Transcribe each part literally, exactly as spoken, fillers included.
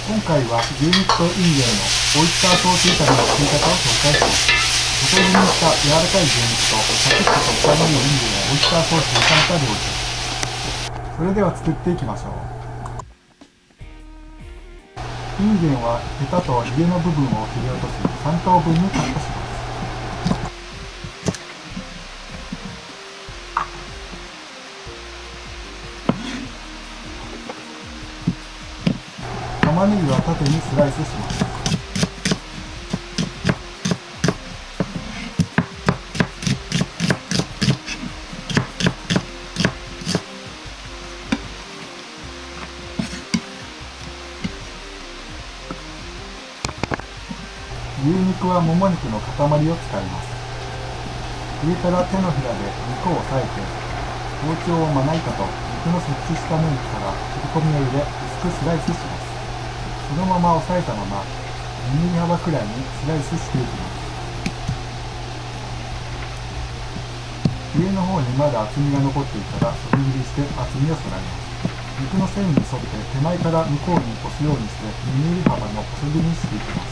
今回は牛肉とインゲンのオイスターソース炒めの作り方を紹介します。細切りにした柔らかい牛肉とサクッと食感のいいインゲンをオイスターソースで炒めた料理です。それでは作っていきましょう。インゲンはヘタとヒゲの部分を切り落としさん等分にカットします。玉ねぎは縦にスライスします。牛肉はもも肉の塊を使います。上から手のひらで肉を押さえて、包丁をまな板と肉の設置した面から切り込みを入れ薄くスライスします。そのまま押さえたままにミリ幅くらいにスライスしていきます。上の方にまだ厚みが残っていたらそぎ切りして厚みをそらえます。肉の線に沿って手前から向こうに押すようにしてにミリ幅の細切りにしていきます。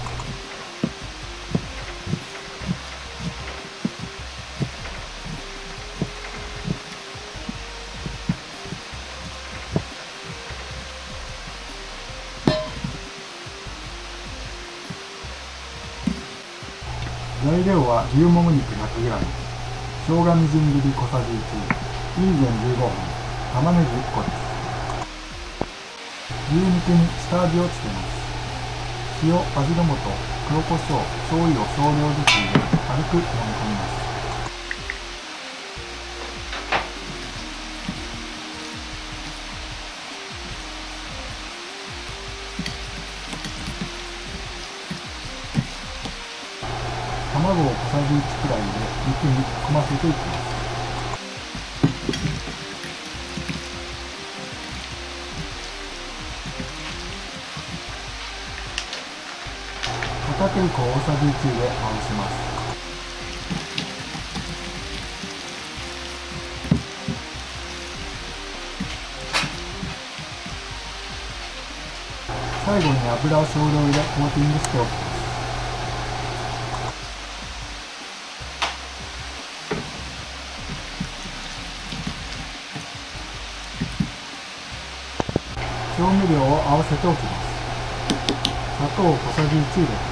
材料は牛もも肉 ひゃくグラム、生姜みじん切り小さじいち、インゲンじゅうごほん、玉ねぎいっこです。牛肉に下味をつけます。塩、味の素、黒胡椒、醤油を少量ずつ入れ軽く揉み込みます。卵を小さじいちくらいで肉に含ませていきます。片栗粉を大さじいちでまぶします。最後に油を少量入れコーティングしておきます。調味料を合わせておきます。砂糖を小さじいち入れます。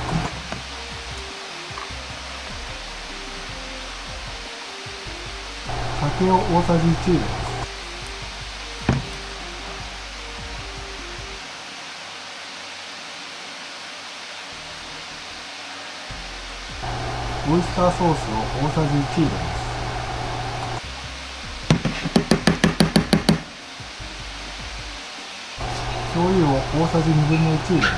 酒を大さじいち入れます。オイスターソースを大さじいち入れます。醤油を大さじにぶんのいち入れます。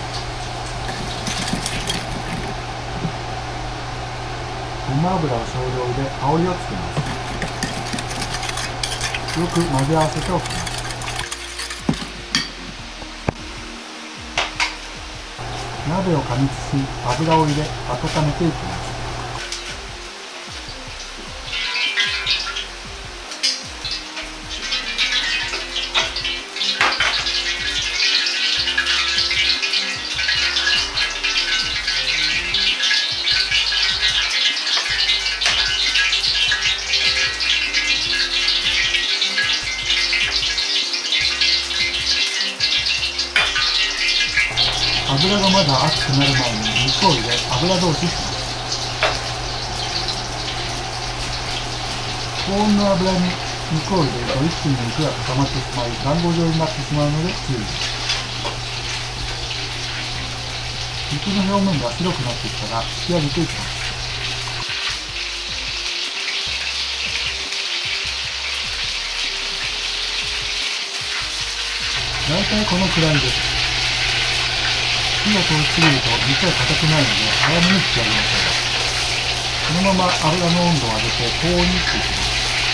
ごま油を少量入れ香りをつけます。よく混ぜ合わせておきます。鍋を加熱し油を入れ温めていきます。油がまだ熱くなる前に肉を入れ油通しします。高温の油に肉を入れると一気に肉が固まってしまい団子状になってしまうので注意です。肉の表面が白くなってきたら引き上げていきます。だいたいこのくらいです。火が通りすぎると肉が硬くなるので早めに引き上げましょう。このまま油の温度を上げて高温にしていきます。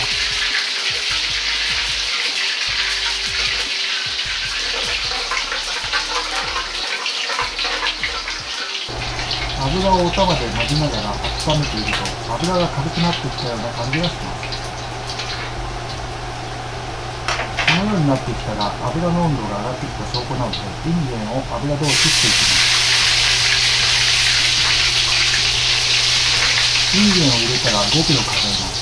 油をお玉で混ぜながら温めていると油が軽くなってきたような感じがします。このよううになってきたら油の温度が上がってきた証拠なので、インゲンを油通ししていきます。インゲンを入れたらごびょう数えます。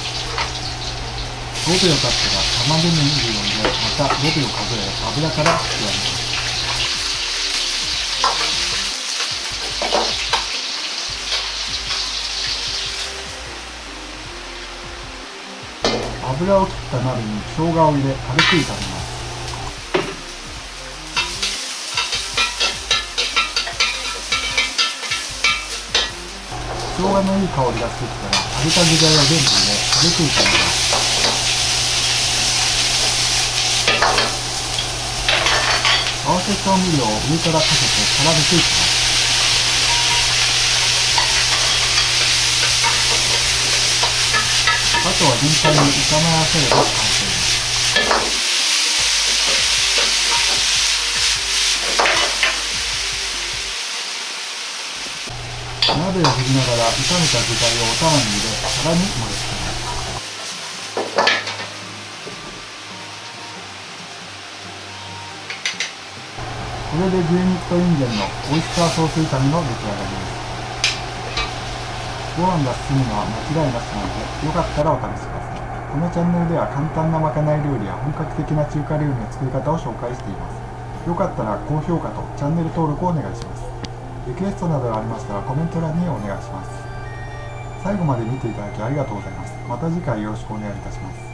ごびょう経ったら玉ねぎを入れ、またごびょう数え、油から引き上げます。油を切った鍋に生姜を入れ、軽く炒めます。生姜のいい香りがしてきたら、揚げた具材を全部入れ、軽く炒めます。合わせ調味料を上からかけて絡めていきます。あとは全体に炒め合わせれば完成です。鍋を振りながら炒めた具材をお玉に入れ、さらに盛り付けます。これで牛肉とインゲンのオイスターソース炒めの出来上がりです。ご飯が進むのは間違いなしなので、よかったらお試しください。このチャンネルでは簡単なまかない料理や本格的な中華料理の作り方を紹介しています。よかったら高評価とチャンネル登録をお願いします。リクエストなどがありましたらコメント欄にお願いします。最後まで見ていただきありがとうございます。また次回よろしくお願いいたします。